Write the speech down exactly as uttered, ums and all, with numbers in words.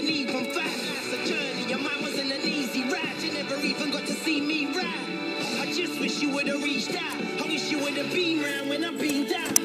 didn't even fight. Life's a journey, your mind wasn't an easy ride. You never even got to see me ride. I just wish you would've reached out. I wish you would've been round when I've been down.